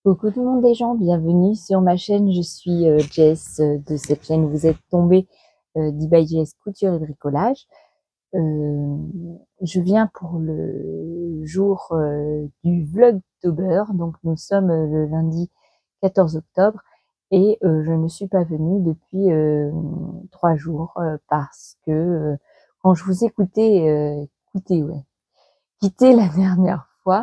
Coucou tout le monde les gens, bienvenue sur ma chaîne, je suis Jess de cette chaîne, vous êtes tombé d'eBay Jess Couture et Bricolage. Je viens pour le jour du Vlogtober, donc nous sommes le lundi 14 octobre et je ne suis pas venue depuis 3 jours parce que quand je vous écoutais, quitté la dernière fois,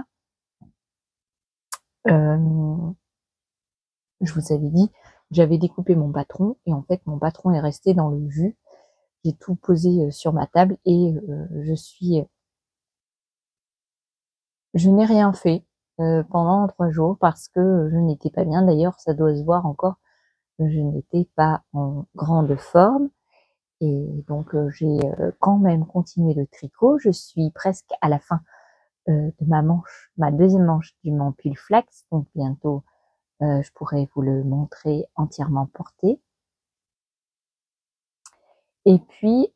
je vous avais dit, j'avais découpé mon patron et en fait mon patron est resté dans le jus. J'ai tout posé sur ma table et je n'ai rien fait pendant 3 jours parce que je n'étais pas bien. D'ailleurs, ça doit se voir encore, je n'étais pas en grande forme et donc j'ai quand même continué le tricot. Je suis presque à la fin de ma deuxième manche du mon pull flax, donc bientôt je pourrai vous le montrer entièrement porté. Et puis,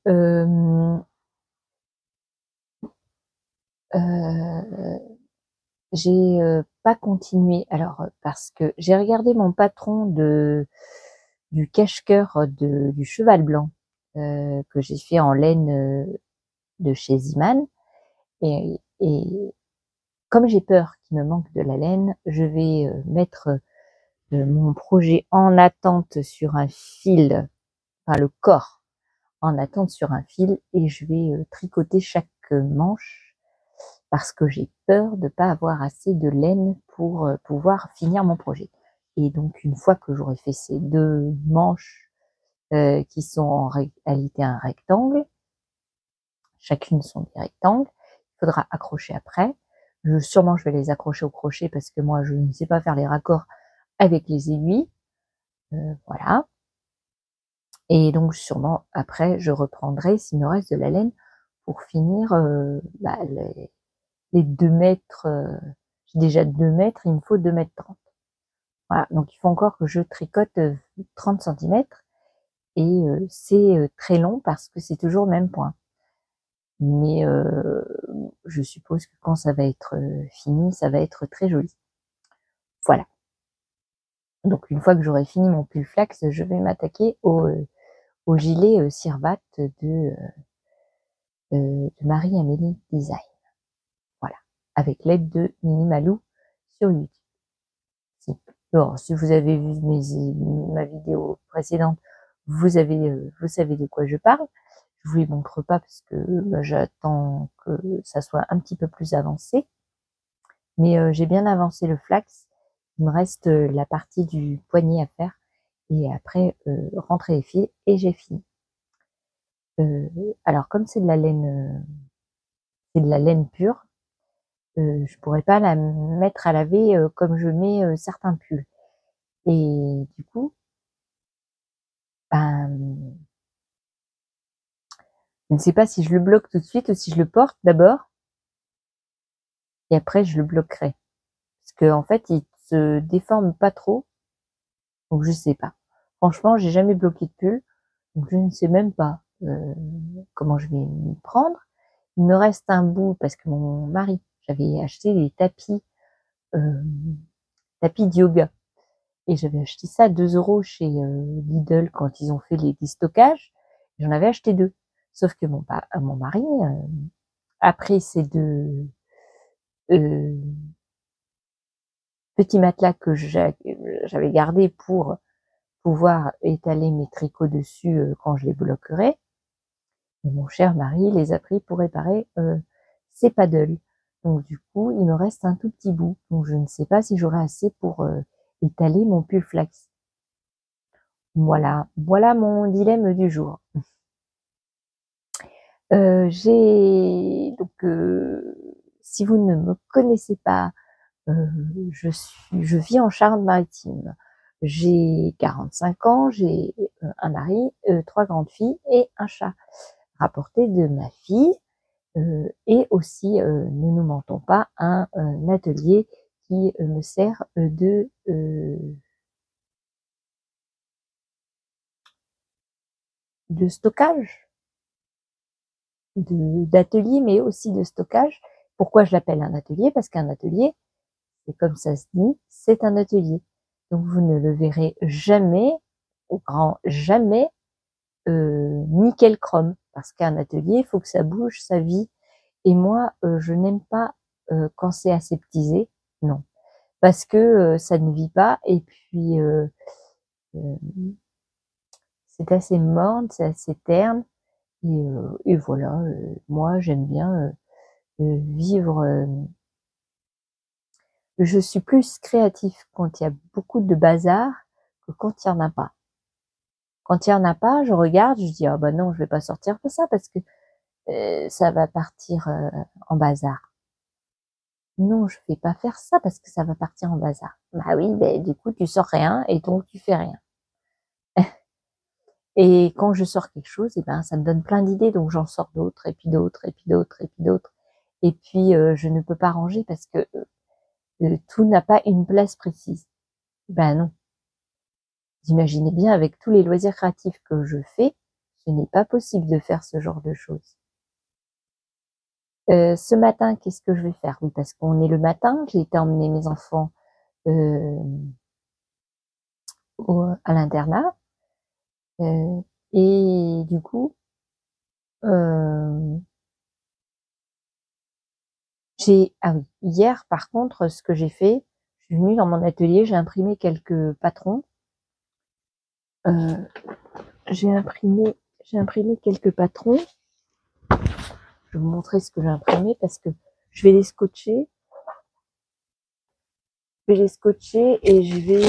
j'ai pas continué. Alors, parce que j'ai regardé mon patron du cache-cœur du cheval blanc que j'ai fait en laine de chez Ziman. Et comme j'ai peur qu'il me manque de la laine, je vais mettre mon projet en attente sur un fil, enfin le corps en attente sur un fil et je vais tricoter chaque manche parce que j'ai peur de ne pas avoir assez de laine pour pouvoir finir mon projet. Et donc une fois que j'aurai fait ces 2 manches qui sont en réalité un rectangle, chacune sont des rectangles, il faudra accrocher après. Sûrement je vais les accrocher au crochet parce que moi je ne sais pas faire les raccords avec les aiguilles. Voilà. Et donc sûrement après je reprendrai s'il me reste de la laine pour finir les 2 mètres. J'ai déjà 2 mètres, il me faut 2 mètres 30. Voilà, donc il faut encore que je tricote 30 centimètres et c'est très long parce que c'est toujours le même point. Mais je suppose que quand ça va être fini, ça va être très joli. Voilà. Donc une fois que j'aurai fini mon pull flax, je vais m'attaquer au gilet Sirvat de Marie-Amélie Design. Voilà, avec l'aide de Mini Malou sur YouTube. Alors, si vous avez vu ma vidéo précédente, vous savez de quoi je parle. Je vous les montre pas parce que j'attends que ça soit un petit peu plus avancé. Mais j'ai bien avancé le flax. Il me reste la partie du poignet à faire. Et après, rentrer les fils et j'ai fini. Alors, comme c'est de la laine pure, je pourrais pas la mettre à laver comme je mets certains pulls. Et du coup, ben, je ne sais pas si je le bloque tout de suite ou si je le porte d'abord et après je le bloquerai. Parce que en fait, il se déforme pas trop, donc je sais pas. Franchement, j'ai jamais bloqué de pull, donc je ne sais même pas comment je vais m'y prendre. Il me reste un bout parce que mon mari, j'avais acheté des euh, tapis de yoga. Et j'avais acheté ça à 2 € chez Lidl quand ils ont fait les destockages. J'en avais acheté 2. Sauf que mon mari a pris ces 2 petits matelas que j'avais gardés pour pouvoir étaler mes tricots dessus quand je les bloquerai. Et mon cher mari les a pris pour réparer ses paddles. Donc du coup, il me reste un tout petit bout. Donc je ne sais pas si j'aurai assez pour étaler mon pull flax. Voilà mon dilemme du jour. Si vous ne me connaissez pas, je vis en Charente-Maritime. J'ai 45 ans, j'ai un mari, 3 grandes filles et un chat rapporté de ma fille. Et aussi, ne nous mentons pas, un atelier qui me sert de stockage, d'atelier, mais aussi de stockage. Pourquoi je l'appelle un atelier? Parce qu'un atelier, Et comme ça se dit, c'est un atelier. Donc vous ne le verrez jamais, au grand jamais, nickel chrome. Parce qu'un atelier, il faut que ça bouge, ça vit. Et moi, je n'aime pas quand c'est aseptisé, non. Parce que ça ne vit pas, et puis euh, c'est assez morne, c'est assez terne. Et voilà, moi j'aime bien vivre. Je suis plus créatif quand il y a beaucoup de bazar que quand il n'y en a pas. Quand il n'y en a pas, je regarde, je dis ah bah non, je vais pas sortir pour ça parce que ça va partir en bazar. Non, je vais pas faire ça parce que ça va partir en bazar. Bah oui, ben du coup tu sors rien et donc tu fais rien. Et quand je sors quelque chose, et ben ça me donne plein d'idées, donc j'en sors d'autres et puis d'autres et puis d'autres et puis d'autres. Et puis je ne peux pas ranger parce que tout n'a pas une place précise. Ben non. Vous imaginez bien, avec tous les loisirs créatifs que je fais, ce n'est pas possible de faire ce genre de choses. Ce matin, qu'est-ce que je vais faire? Oui, parce qu'on est le matin, j'ai été emmener mes enfants euh, à l'internat. Et du coup, euh, ah oui, hier, par contre, ce que j'ai fait, je suis venue dans mon atelier, j'ai imprimé quelques patrons. Euh, j'ai imprimé quelques patrons. Je vais vous montrer ce que j'ai imprimé parce que je vais les scotcher. Je vais les scotcher et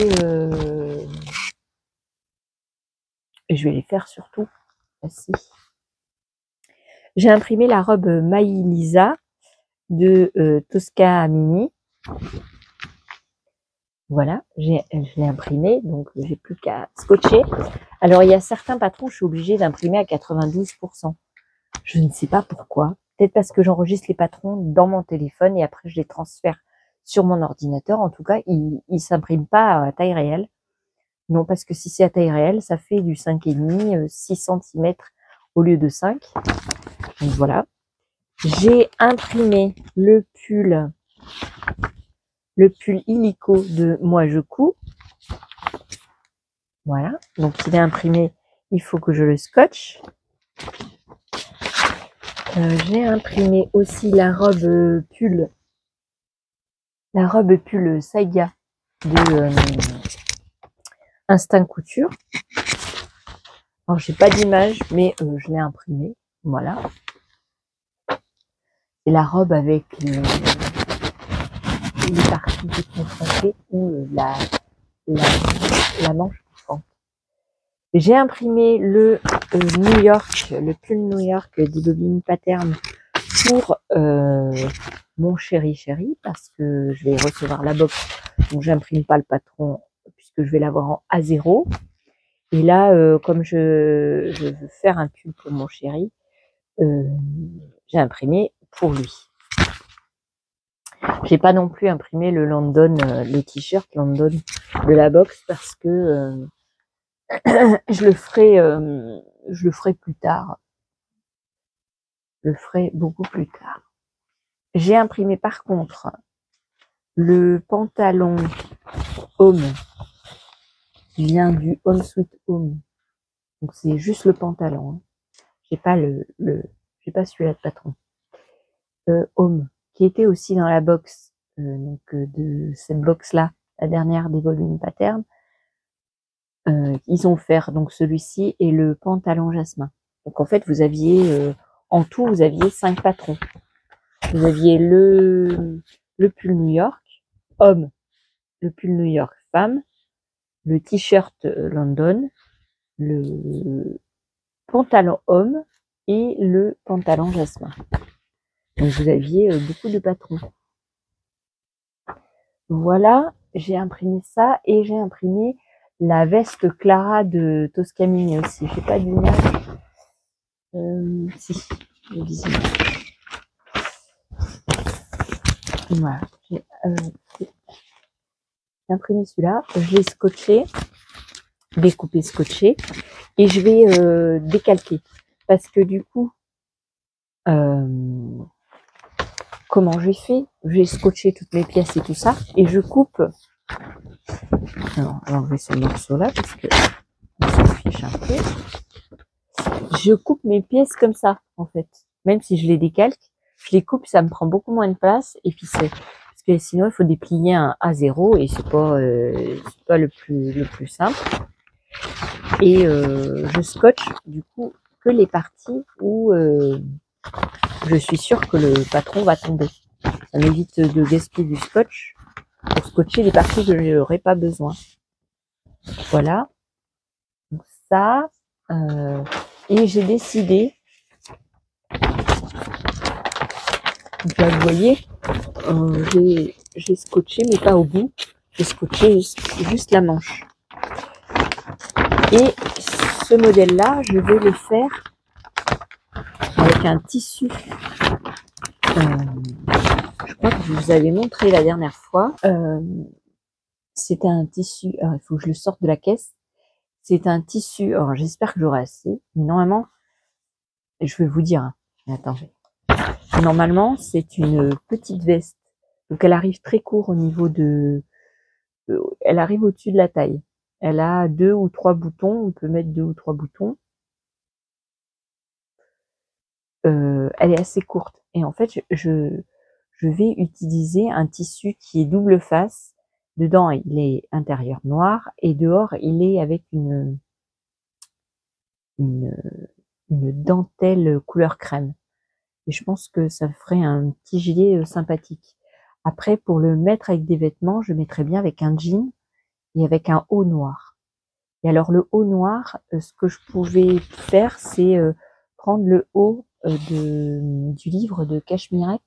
je vais les faire surtout. Voici. J'ai imprimé la robe Maïlisa de Tosca Mini. Voilà, je l'ai imprimé, donc j'ai plus qu'à scotcher. Alors il y a certains patrons, je suis obligée d'imprimer à 92%. Je ne sais pas pourquoi. Peut-être parce que j'enregistre les patrons dans mon téléphone et après je les transfère sur mon ordinateur. En tout cas, ils ne s'impriment pas à taille réelle. Non, parce que si c'est à taille réelle, ça fait du 5,5, 6 cm au lieu de 5. Donc voilà. J'ai imprimé le pull illico de Moi je couds. Voilà. Donc il est imprimé, il faut que je le scotche. J'ai imprimé aussi la robe pull Saiga de Instinct Couture. Alors j'ai pas d'image, mais je l'ai imprimé. Voilà. C'est la robe avec les parties décompensées ou la manche bouffante. J'ai imprimé le New York, le pull New York d'Ibobine Pattern pour mon chéri parce que je vais recevoir la box, donc j'imprime pas le patron puisque je vais l'avoir en A0. Et là, comme je veux faire un pull pour mon chéri, j'ai imprimé pour lui. J'ai pas non plus imprimé le London, le t-shirt London de la box parce que je le ferai plus tard. Je le ferai beaucoup plus tard. J'ai imprimé par contre le pantalon Home qui vient du Home Sweet Home. Donc c'est juste le pantalon. Hein. J'ai pas j'ai pas celui-là de patron. Home qui était aussi dans la box de cette box là, la dernière des volumes Pattern. Ils ont offert donc celui-ci et le pantalon jasmin. Donc en fait vous aviez en tout vous aviez 5 patrons. Vous aviez le pull New York homme, le pull New York femme, le t-shirt London, le pantalon homme et le pantalon jasmin. Donc vous aviez beaucoup de patrons. Voilà, j'ai imprimé ça et j'ai imprimé la veste Clara de Tosca Mini aussi. J'ai pas d'image. Si, j'ai des images. Voilà, j'ai imprimé celui-là, je l'ai scotché, découpé, scotché, et je vais décalquer. Parce que du coup, comment j'ai fait? J'ai scotché toutes mes pièces et tout ça, et je coupe. Alors, je vais enlever ce morceau-là parce que on s'en fiche un peu. Je coupe mes pièces comme ça, en fait. Même si je les décalque, je les coupe, ça me prend beaucoup moins de place. Et puis c'est parce que sinon il faut déplier un A0 et c'est pas le plus simple. Et je scotche du coup que les parties où je suis sûre que le patron va tomber. Ça m'évite de gaspiller du scotch pour scotcher les parties que je n'aurai pas besoin. Voilà. Donc ça. Et j'ai décidé, là, vous voyez, j'ai scotché, mais pas au bout. J'ai scotché juste la manche. Et ce modèle-là, je vais le faire avec un tissu. Je crois que je vous avais montré la dernière fois. C'était un tissu. Alors, il faut que je le sorte de la caisse. C'est un tissu. Alors, j'espère que j'aurai assez. Mais normalement, je vais vous dire. Attendez. Normalement, c'est une petite veste. Donc, elle arrive très court au niveau de... Elle arrive au-dessus de la taille. Elle a 2 ou 3 boutons. On peut mettre 2 ou 3 boutons. Elle est assez courte. Et en fait, je vais utiliser un tissu qui est double face. Dedans, il est intérieur noir et dehors, il est avec une dentelle couleur crème. Et je pense que ça ferait un petit gilet sympathique. Après, pour le mettre avec des vêtements, je mettrais bien avec un jean et avec un haut noir. Et alors, le haut noir, ce que je pouvais faire, c'est prendre le haut du livre de Cachemirette,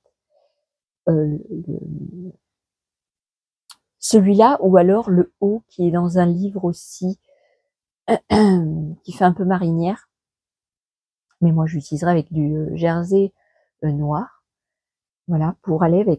celui-là, ou alors le haut qui est dans un livre aussi qui fait un peu marinière. Mais moi, j'utiliserai avec du jersey noir. Voilà, pour aller avec.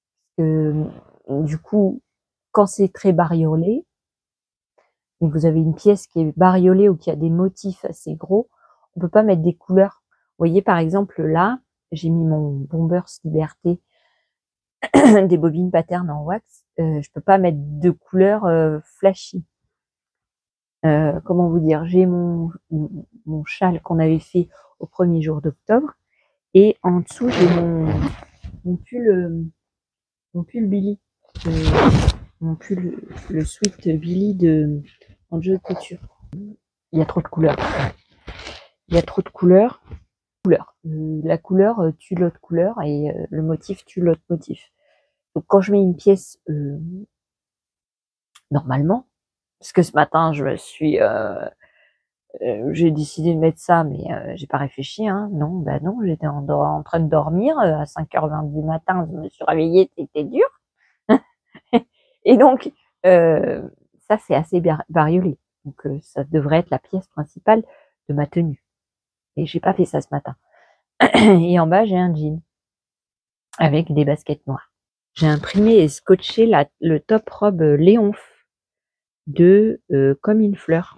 Du coup, quand c'est très bariolé, et vous avez une pièce qui est bariolée ou qui a des motifs assez gros, on peut pas mettre des couleurs. Vous voyez, par exemple, là, j'ai mis mon Bombers Liberté des bobines pattern en wax. Je peux pas mettre de couleurs flashy. Comment vous dire, j'ai mon châle qu'on avait fait au premier jour d'octobre, et en dessous j'ai mon pull Billy, mon pull le sweat Billy en jeu de couture. Il y a trop de couleurs. Il y a trop de couleurs. La couleur tue l'autre couleur et le motif tue l'autre motif. Donc quand je mets une pièce normalement, parce que ce matin je me suis j'ai décidé de mettre ça, mais j'ai pas réfléchi, hein. Non, bah non, j'étais en train de dormir à 5h20 du matin, je me suis réveillée, c'était dur. Et donc, ça c'est assez bariolé. Donc ça devrait être la pièce principale de ma tenue. Et j'ai pas fait ça ce matin. Et en bas, j'ai un jean avec des baskets noires. J'ai imprimé et scotché le top robe Léonf de Comme une fleur.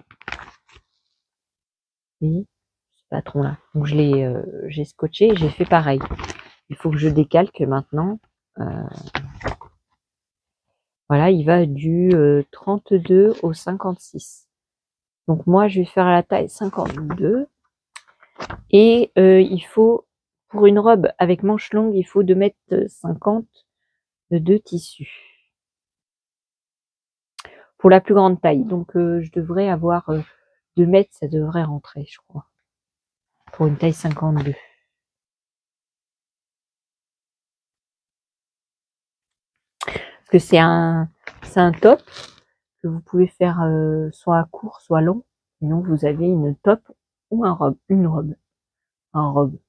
Oui, ce patron-là. Donc j'ai scotché et j'ai fait pareil. Il faut que je décalque maintenant. Voilà, il va du 32 au 56. Donc moi, je vais faire la taille 52. Et il faut, pour une robe avec manches longues, il faut 2,50 m de tissu. Pour la plus grande taille. Donc je devrais avoir 2 mètres, ça devrait rentrer, je crois. Pour une taille 52. Parce que c'est un top que vous pouvez faire soit court, soit long. Sinon, vous avez une top ou une robe. Un robe.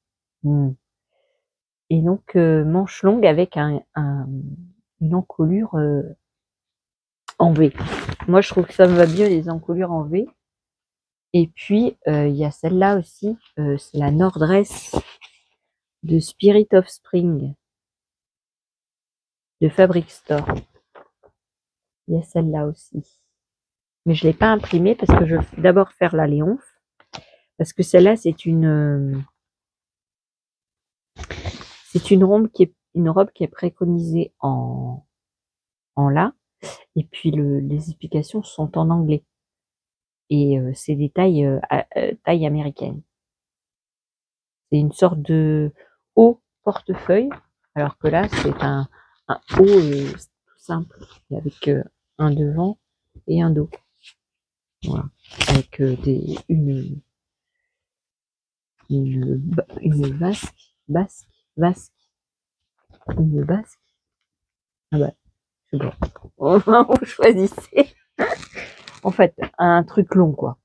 Et donc, manche longue avec une encolure en V. Moi, je trouve que ça me va bien, les encolures en V. Et puis, il y a celle-là aussi. C'est la Nordress de Spirit of Spring de Fabric Store. Il y a celle-là aussi. Mais je ne l'ai pas imprimée parce que je vais d'abord faire la Léonf. Parce que celle-là, c'est une robe qui est une robe qui est préconisée en là, et puis les explications sont en anglais. Et c'est des tailles, taille américaine. C'est une sorte de haut portefeuille, alors que là, c'est un haut tout simple, avec un devant et un dos. Voilà. Avec une vasque, une basque. Ah bah, c'est bon. Vous choisissez. En fait, un truc long, quoi.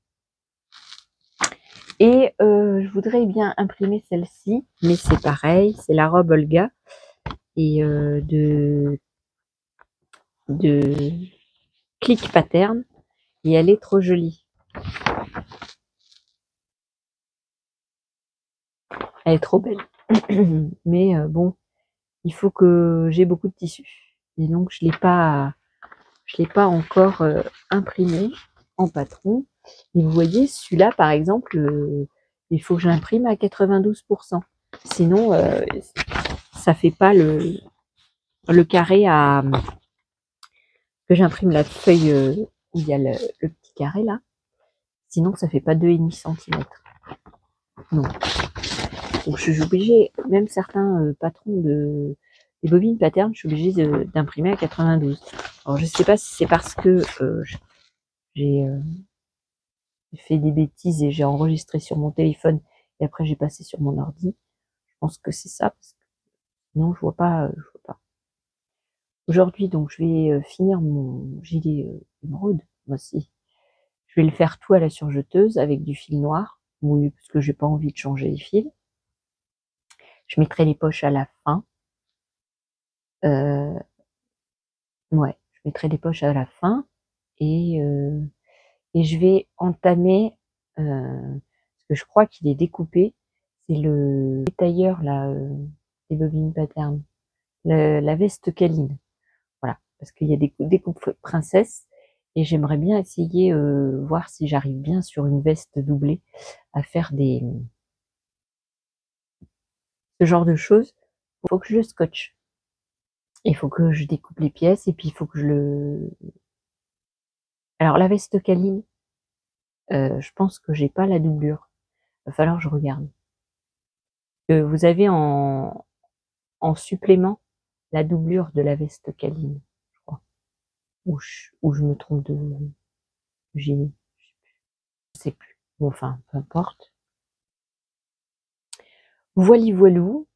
Et je voudrais bien imprimer celle-ci, mais c'est pareil, c'est la robe Olga et de Click Pattern, et elle est trop jolie. Elle est trop belle. Mais bon, il faut que j'ai beaucoup de tissu. Et donc je l'ai pas encore imprimé en patron. Et vous voyez, celui-là, par exemple, il faut que j'imprime à 92%. Sinon, ça fait pas le carré à que j'imprime la feuille où il y a le petit carré là. Sinon, ça fait pas 2,5 cm. Non. Donc, je suis obligée, même certains patrons des bobines patterns, je suis obligée d'imprimer à 92. Alors, je sais pas si c'est parce que j'ai fait des bêtises et j'ai enregistré sur mon téléphone et après j'ai passé sur mon ordi. Je pense que c'est ça, parce que non, je vois pas. Aujourd'hui, donc, je vais finir mon gilet émeraude, moi aussi. Je vais le faire tout à la surjeteuse avec du fil noir, oui, parce que j'ai pas envie de changer les fils. Je mettrai les poches à la fin. Ouais, je mettrai les poches à la fin et je vais entamer parce que je crois qu'il est découpé. C'est le détailleur là des bobines pattern, la veste câline. Voilà, parce qu'il y a des découpes princesse et j'aimerais bien essayer voir si j'arrive bien sur une veste doublée à faire ce genre de choses. Il faut que je le scotche. Il faut que je découpe les pièces et puis il faut que je le... Alors la veste câline, je pense que j'ai pas la doublure. Il va falloir que je regarde. Vous avez en supplément la doublure de la veste câline, je crois. Ou je me trompe de gilet. Je sais plus. Bon, enfin, peu importe. Voili voilou.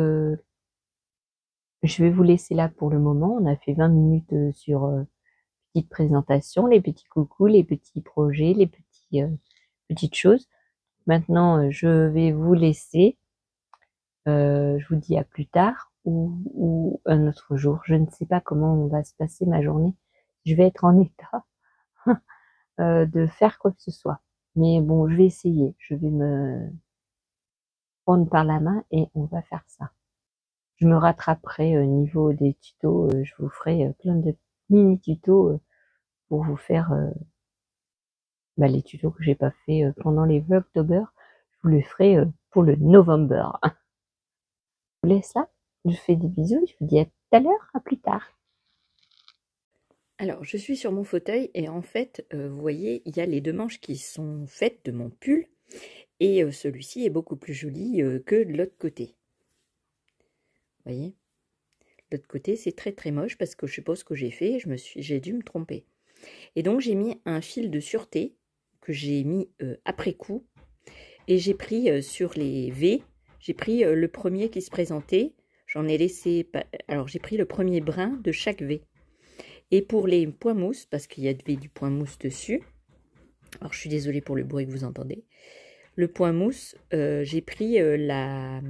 Je vais vous laisser là pour le moment. On a fait 20 minutes sur petite présentation, les petits coucous, les petits projets, les petites choses. Maintenant, je vais vous laisser. Je vous dis à plus tard ou un autre jour. Je ne sais pas comment va se passer ma journée. Je vais être en état de faire quoi que ce soit. Mais bon, je vais essayer. Je vais me prendre par la main et on va faire ça. Je me rattraperai au niveau des tutos. Je vous ferai plein de mini tutos pour vous faire les tutos que j'ai pas fait pendant les Vlogtober. Je vous les ferai pour le November. Je vous laisse là. Je vous fais des bisous. Je vous dis à tout à l'heure. À plus tard. Alors, je suis sur mon fauteuil et en fait, vous voyez, il y a les deux manches qui sont faites de mon pull et celui-ci est beaucoup plus joli que de l'autre côté. Vous voyez, de l'autre côté, c'est très très moche parce que je sais pas ce que j'ai fait, j'ai dû me tromper. Et donc, j'ai mis un fil de sûreté que j'ai mis après coup et j'ai pris sur les V, j'ai pris le premier qui se présentait, j'en ai laissé, alors j'ai pris le premier brin de chaque V. Et pour les points mousse, parce qu'il y avait du point mousse dessus, alors je suis désolée pour le bruit que vous entendez, le point mousse, j'ai pris la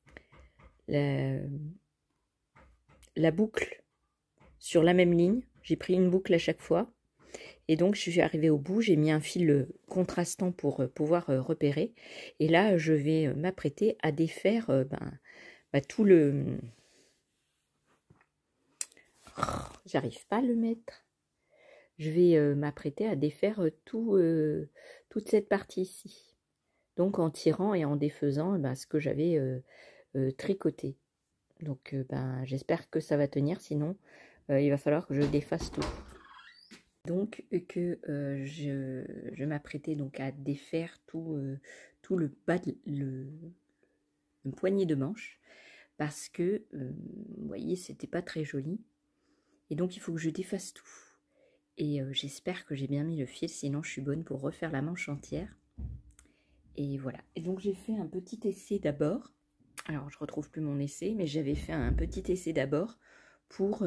boucle sur la même ligne, j'ai pris une boucle à chaque fois, et donc je suis arrivée au bout, j'ai mis un fil contrastant pour pouvoir repérer, et là je vais m'apprêter à défaire tout le... J'arrive pas à le mettre. Je vais m'apprêter à défaire toute cette partie ici. Donc en tirant et en défaisant ce que j'avais tricoté. Donc ben, j'espère que ça va tenir, sinon il va falloir que je défasse tout. Donc que je m'apprêtais donc à défaire tout, tout le bas le poignet de manche, parce que vous voyez, c'était pas très joli, et donc il faut que je défasse tout. Et j'espère que j'ai bien mis le fil, sinon je suis bonne pour refaire la manche entière. Et voilà. Et donc j'ai fait un petit essai d'abord. Alors je retrouve plus mon essai, mais j'avais fait un petit essai d'abord pour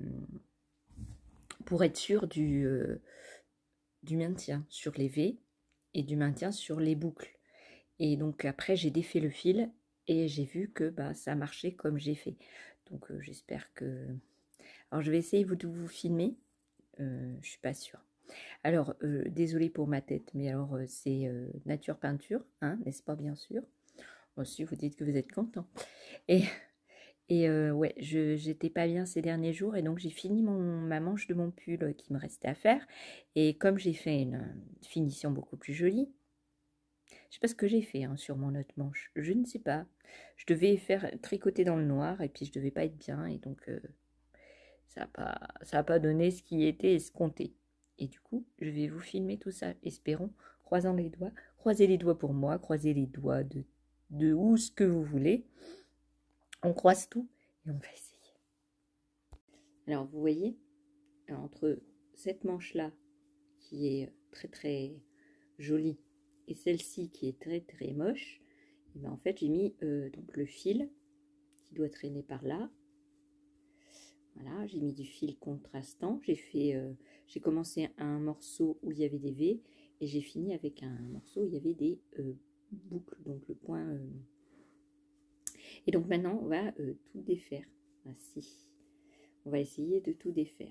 être sûr du maintien sur les V et du maintien sur les boucles. Et donc après j'ai défait le fil et j'ai vu que bah, ça marchait comme j'ai fait. Donc j'espère que... Alors je vais essayer de vous filmer, je suis pas sûre. Alors désolée pour ma tête, mais alors c'est nature peinture, hein, n'est-ce pas, bien sûr. Aussi vous dites que vous êtes content. Et ouais, j'étais pas bien ces derniers jours, et donc j'ai fini ma manche de mon pull qui me restait à faire. Et comme j'ai fait une finition beaucoup plus jolie, je sais pas ce que j'ai fait hein, sur mon autre manche, je ne sais pas. Je devais faire tricoter dans le noir, et puis je devais pas être bien, et donc ça a pas donné ce qui était escompté. Et du coup, je vais vous filmer tout ça, espérons, croisant les doigts. Croisez les doigts pour moi, croisez les doigts de où ce que vous voulez. On croise tout et on va essayer. Alors vous voyez, entre cette manche-là, qui est très très jolie, et celle-ci qui est très très moche, et ben en fait j'ai mis donc le fil qui doit traîner par là. Voilà, j'ai mis du fil contrastant. J'ai commencé un morceau où il y avait des V, et j'ai fini avec un morceau où il y avait des boucles, donc le point. Et donc maintenant on va tout défaire. Ainsi, on va essayer de tout défaire.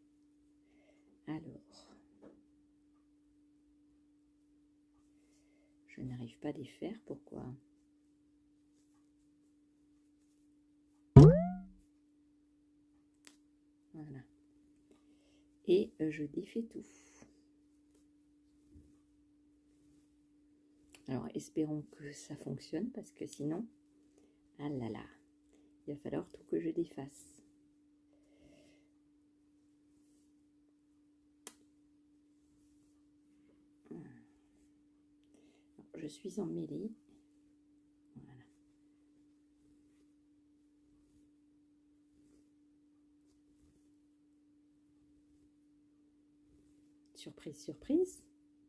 Alors, je n'arrive pas à défaire. Pourquoi? Voilà. Et je défais tout. Alors, espérons que ça fonctionne, parce que sinon, ah là là, il va falloir tout que je défasse. Alors, je suis emmêlée. Voilà. Surprise, surprise.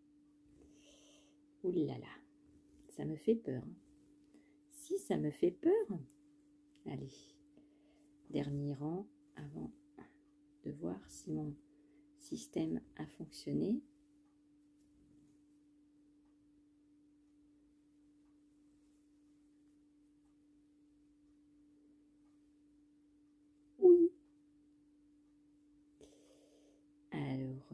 Ouh là là, ça me fait peur. Si ça me fait peur, allez, dernier rang avant de voir si mon système a fonctionné. Oui. Alors,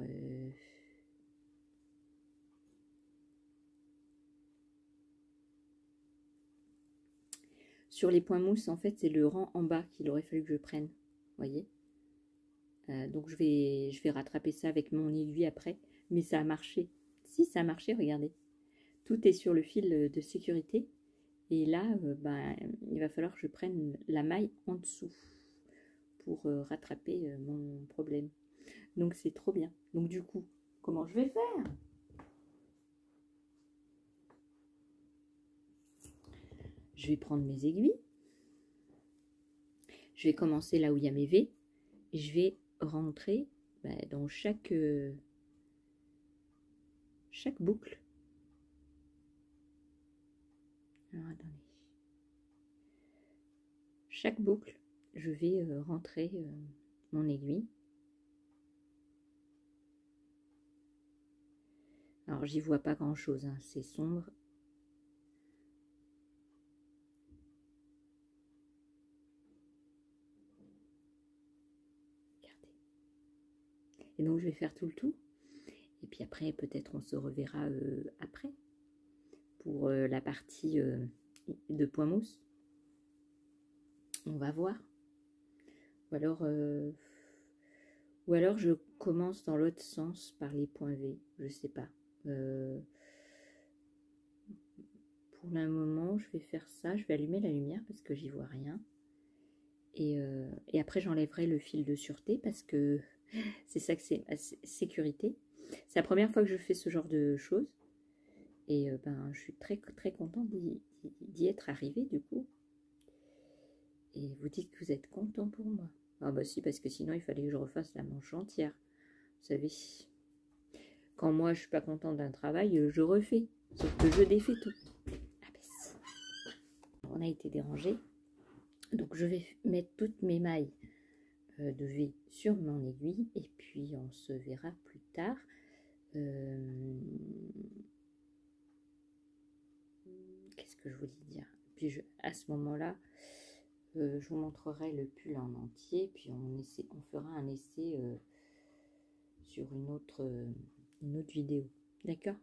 sur les points mousse, en fait, c'est le rang en bas qu'il aurait fallu que je prenne. Voyez, donc je vais rattraper ça avec mon aiguille après. Mais ça a marché. Si, ça a marché, regardez. Tout est sur le fil de sécurité. Et là, ben, il va falloir que je prenne la maille en dessous pour rattraper mon problème. Donc c'est trop bien. Donc du coup, comment je vais faire? Je vais prendre mes aiguilles. Je vais commencer là où il y a mes V. Et je vais rentrer dans chaque boucle. Alors attendez. Chaque boucle, je vais rentrer mon aiguille. Alors j'y vois pas grand chose, hein, c'est sombre. Regardez. Et donc je vais faire tout le tour. Et puis après, peut-être on se reverra après pour la partie de point mousse. On va voir. Ou alors je commence dans l'autre sens par les points V. Je sais pas. Pour le moment, je vais faire ça. Je vais allumer la lumière parce que j'y vois rien. Et après, j'enlèverai le fil de sûreté parce que c'est ça que c'est ma sécurité. C'est la première fois que je fais ce genre de choses. Et ben, je suis très, très contente d'y être arrivée, du coup. Et vous dites que vous êtes content pour moi. Ah bah si, parce que sinon, il fallait que je refasse la manche entière. Vous savez, quand moi, je suis pas contente d'un travail, je refais. Sauf que je défais tout. Ah bah si. On a été dérangé. Donc, je vais mettre toutes mes mailles de V sur mon aiguille. Et puis, on se verra plus tard. Qu'est-ce que je voulais dire? Puis, à ce moment-là, je vous montrerai le pull en entier, puis on fera un essai sur une autre vidéo. D'accord?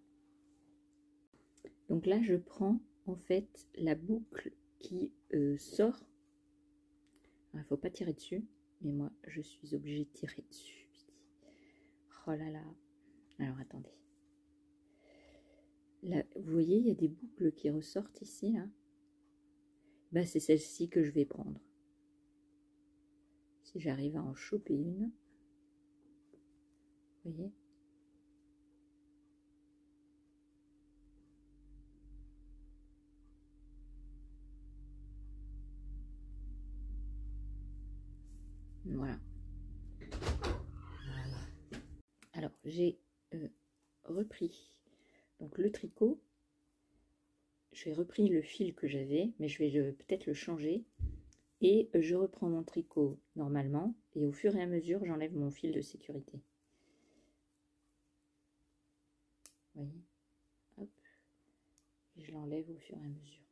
Donc là, je prends en fait la boucle qui sort. Il ne faut pas tirer dessus, mais moi, je suis obligée de tirer dessus. Oh là là. Alors, attendez. Là, vous voyez, il y a des boucles qui ressortent ici, là. Ben, c'est celle-ci que je vais prendre. Si j'arrive à en choper une. Vous voyez? Voilà. Alors, j'ai repris donc le tricot. J'ai repris le fil que j'avais, mais je vais peut-être le changer. Et je reprends mon tricot normalement. Et au fur et à mesure, j'enlève mon fil de sécurité. Vous voyez? Hop. Et je l'enlève au fur et à mesure.